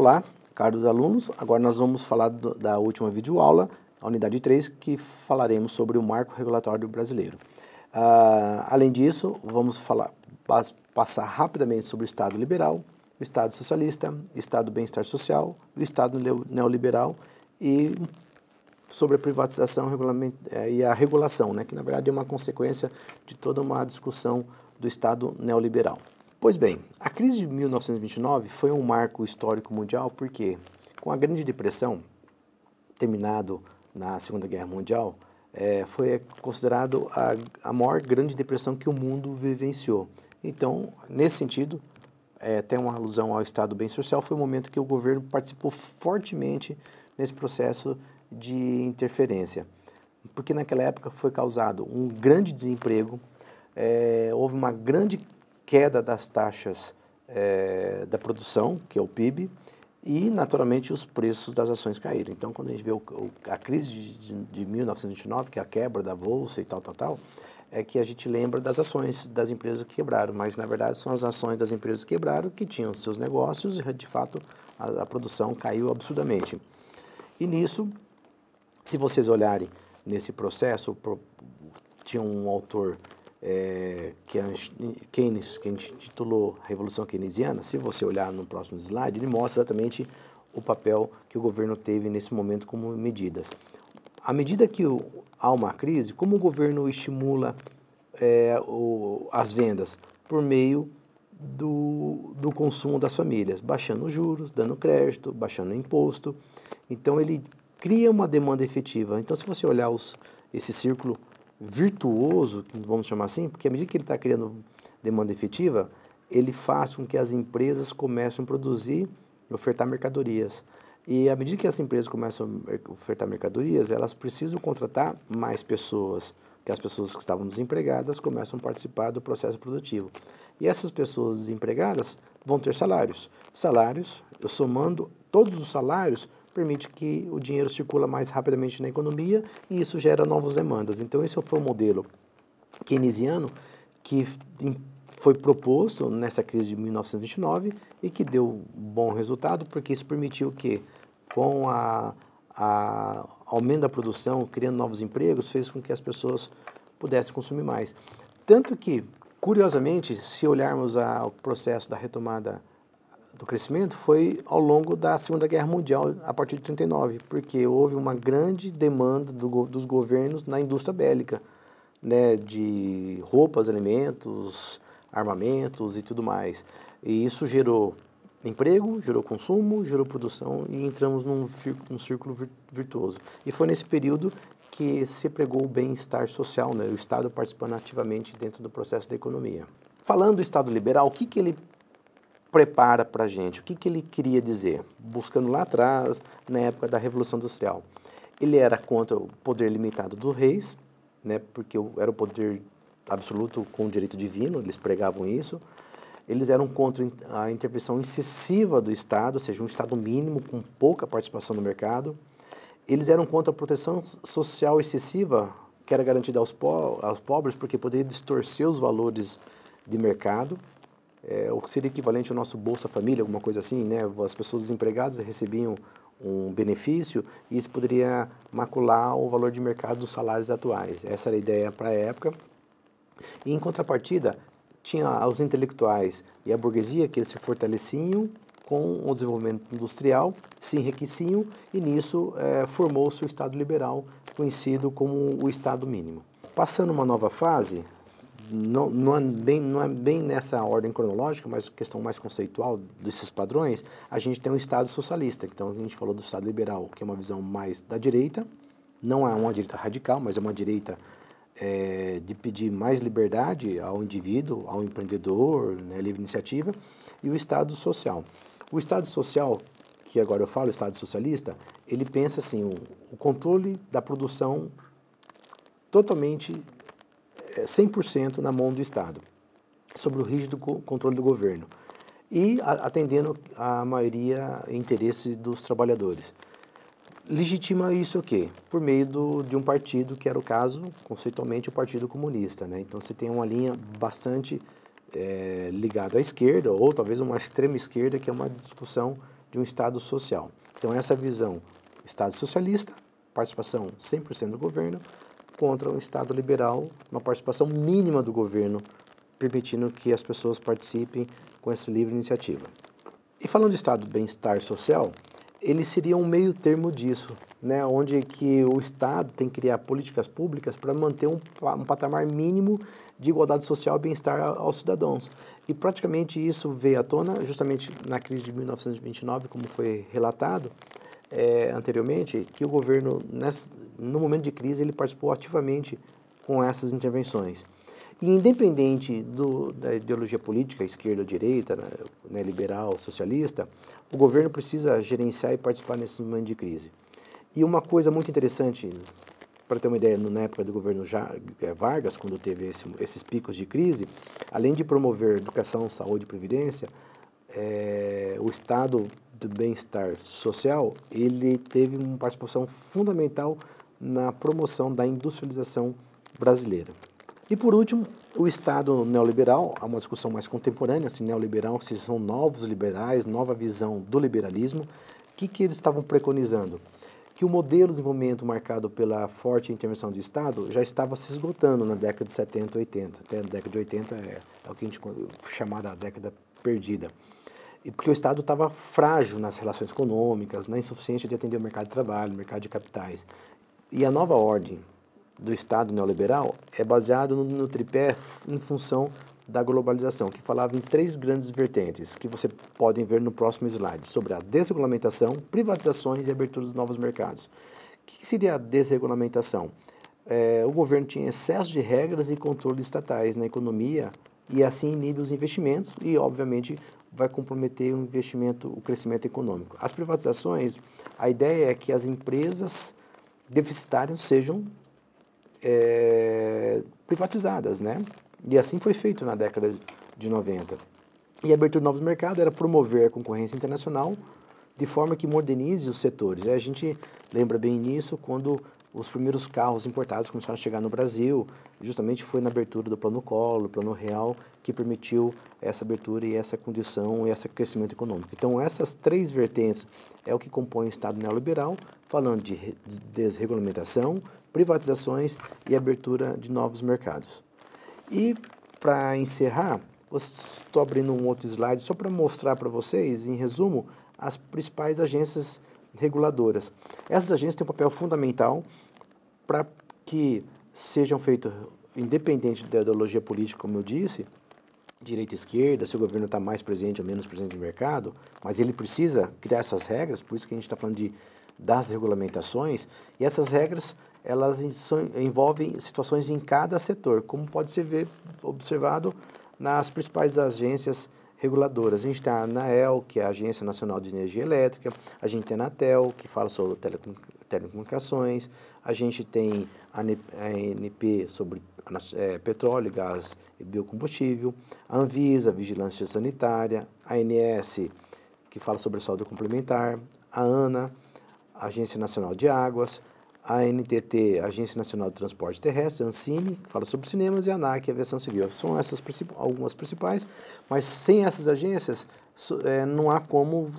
Olá, caros alunos, agora nós vamos falar da última videoaula, a unidade 3, que falaremos sobre o marco regulatório brasileiro. Além disso, vamos passar rapidamente sobre o Estado liberal, o Estado socialista, o Estado do bem-estar social, o Estado neoliberal e sobre a privatização e a regulação, né, que na verdade é uma consequência de toda uma discussão do Estado neoliberal. Pois bem, a crise de 1929 foi um marco histórico mundial porque, com a Grande Depressão, terminado na Segunda Guerra Mundial, foi considerado a maior Grande Depressão que o mundo vivenciou. Então, nesse sentido, tem uma alusão ao Estado do bem social, foi o momento que o governo participou fortemente nesse processo de interferência, porque naquela época foi causado um grande desemprego, houve uma grande queda das taxas da produção, que é o PIB, e naturalmente os preços das ações caíram. Então, quando a gente vê a crise de 1929, que é a quebra da bolsa e tal, é que a gente lembra das ações das empresas que quebraram, mas na verdade são as ações das empresas que quebraram que tinham seus negócios e de fato a produção caiu absurdamente. E nisso, se vocês olharem nesse processo, tinha um autor Keynes, que a gente intitulou Revolução Keynesiana. Se você olhar no próximo slide, ele mostra exatamente o papel que o governo teve nesse momento como medidas. À medida que há uma crise, como o governo estimula as vendas? Por meio do consumo das famílias, baixando os juros, dando crédito, baixando o imposto. Então, ele cria uma demanda efetiva. Então, se você olhar esse círculo virtuoso, vamos chamar assim, porque à medida que ele está criando demanda efetiva, ele faz com que as empresas comecem a produzir e ofertar mercadorias. E à medida que as empresas começam a ofertar mercadorias, elas precisam contratar mais pessoas, que as pessoas que estavam desempregadas começam a participar do processo produtivo. E essas pessoas desempregadas vão ter salários. Salários, eu somando todos os salários, permite que o dinheiro circula mais rapidamente na economia e isso gera novas demandas. Então, esse foi o modelo keynesiano que foi proposto nessa crise de 1929 e que deu bom resultado, porque isso permitiu que, com o aumento da produção, criando novos empregos, fez com que as pessoas pudessem consumir mais. Tanto que, curiosamente, se olharmos o processo da retomada do crescimento, foi ao longo da Segunda Guerra Mundial, a partir de 1939, porque houve uma grande demanda dos governos na indústria bélica, né, de roupas, alimentos, armamentos e tudo mais. E isso gerou emprego, gerou consumo, gerou produção e entramos num círculo virtuoso. E foi nesse período que se pregou o bem-estar social, né, o Estado participando ativamente dentro do processo da economia. Falando do Estado liberal, o que ele prepara para a gente? O que ele queria dizer? Buscando lá atrás, na época da Revolução Industrial. Ele era contra o poder limitado dos reis, né, porque era o poder absoluto com o direito divino, eles pregavam isso. Eles eram contra a intervenção excessiva do Estado, ou seja, um Estado mínimo com pouca participação no mercado. Eles eram contra a proteção social excessiva, que era garantida aos pobres, porque poderia distorcer os valores de mercado. O que seria equivalente ao nosso Bolsa Família, alguma coisa assim, né? As pessoas desempregadas recebiam um benefício e isso poderia macular o valor de mercado dos salários atuais. Essa era a ideia para a época. E, em contrapartida, tinha os intelectuais e a burguesia que se fortaleciam com o desenvolvimento industrial, se enriqueciam e nisso formou-se o Estado liberal, conhecido como o Estado mínimo. Passando uma nova fase, não é bem nessa ordem cronológica, mas questão mais conceitual desses padrões, a gente tem um Estado socialista. Então, a gente falou do Estado liberal, que é uma visão mais da direita, não é uma direita radical, mas é uma direita de pedir mais liberdade ao indivíduo, ao empreendedor, né, livre iniciativa, e o Estado social. O Estado social, que agora eu falo, o Estado socialista, ele pensa assim, o controle da produção totalmente 100% na mão do Estado, sob o rígido controle do governo, e atendendo a maioria e interesse dos trabalhadores. Legitima isso o quê? Por meio de um partido, que era o caso, conceitualmente, o Partido Comunista, né? Então, você tem uma linha bastante ligada à esquerda, ou talvez uma extrema esquerda, que é uma discussão de um Estado social. Então, essa visão, Estado socialista, participação 100% do governo, contra um Estado liberal, uma participação mínima do governo, permitindo que as pessoas participem com essa livre iniciativa. E falando de Estado de bem-estar social, ele seria um meio termo disso, né, onde que o Estado tem que criar políticas públicas para manter um patamar mínimo de igualdade social e bem-estar aos cidadãos. E praticamente isso veio à tona justamente na crise de 1929, como foi relatado anteriormente, que o governo, no momento de crise, ele participou ativamente com essas intervenções. E independente da ideologia política, esquerda ou direita, né, liberal, socialista, o governo precisa gerenciar e participar nesse momento de crise. E uma coisa muito interessante, para ter uma ideia, na época do governo Vargas, quando teve esses picos de crise, além de promover educação, saúde e previdência, o Estado do bem-estar social, ele teve uma participação fundamental na promoção da industrialização brasileira. E por último, o Estado neoliberal, há uma discussão mais contemporânea, se neoliberal, se são novos liberais, nova visão do liberalismo. O que eles estavam preconizando? Que o modelo de desenvolvimento marcado pela forte intervenção do Estado já estava se esgotando na década de 70 e 80. Até a década de 80 é o que a gente chama da década perdida. E porque o Estado estava frágil nas relações econômicas, na insuficiência de atender o mercado de trabalho, o mercado de capitais. E a nova ordem do Estado neoliberal é baseado no tripé em função da globalização, que falava em 3 grandes vertentes, que você podem ver no próximo slide, sobre a desregulamentação, privatizações e abertura dos novos mercados. O que seria a desregulamentação? O governo tinha excesso de regras e controles estatais na economia e assim inibe os investimentos e, obviamente, vai comprometer o crescimento econômico. As privatizações, a ideia é que as empresas deficitárias sejam privatizadas, né? E assim foi feito na década de 90. E a abertura de novos mercados era promover a concorrência internacional de forma que modernize os setores. A gente lembra bem nisso quando os primeiros carros importados começaram a chegar no Brasil, justamente foi na abertura do Plano Collor, Plano Real, que permitiu essa abertura e essa condição e esse crescimento econômico. Então, essas 3 vertentes é o que compõe o Estado neoliberal, falando de desregulamentação, privatizações e abertura de novos mercados. E, para encerrar, estou abrindo um outro slide só para mostrar para vocês, em resumo, as principais agências reguladoras. Essas agências têm um papel fundamental para que sejam feitas, independente da ideologia política, como eu disse, direita e esquerda, se o governo está mais presente ou menos presente no mercado, mas ele precisa criar essas regras, por isso que a gente está falando das regulamentações, e essas regras elas envolvem situações em cada setor, como pode ser observado nas principais agências reguladoras. A gente tem a ANAEL, que é a Agência Nacional de Energia Elétrica, a gente tem a Anatel, que fala sobre telecomunicações, a gente tem a ANP sobre petróleo, gás e biocombustível, a Anvisa, Vigilância Sanitária, a ANS, que fala sobre saúde complementar, a ANA, a Agência Nacional de Águas, a ANTT, Agência Nacional de Transporte Terrestre, a ANSINE, que fala sobre cinemas, e a ANAC, a Aviação Civil. São essas algumas principais, mas sem essas agências não há como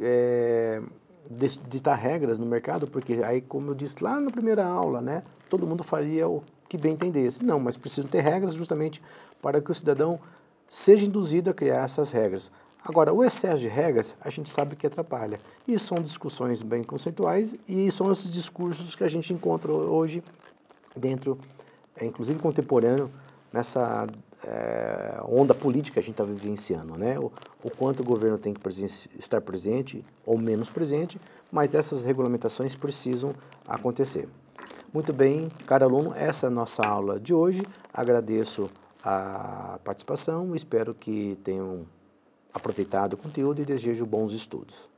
ditar regras no mercado, porque aí, como eu disse lá na primeira aula, né, todo mundo faria o que bem entendesse. Não, mas precisam ter regras justamente para que o cidadão seja induzido a criar essas regras. Agora, o excesso de regras, a gente sabe que atrapalha. E são discussões bem conceituais e são esses discursos que a gente encontra hoje dentro, inclusive contemporâneo, nessa onda política que a gente está vivenciando, né? O quanto o governo tem que estar presente ou menos presente, mas essas regulamentações precisam acontecer. Muito bem, caro aluno, essa é a nossa aula de hoje. Agradeço a participação, espero que tenham aproveitado o conteúdo e desejo bons estudos.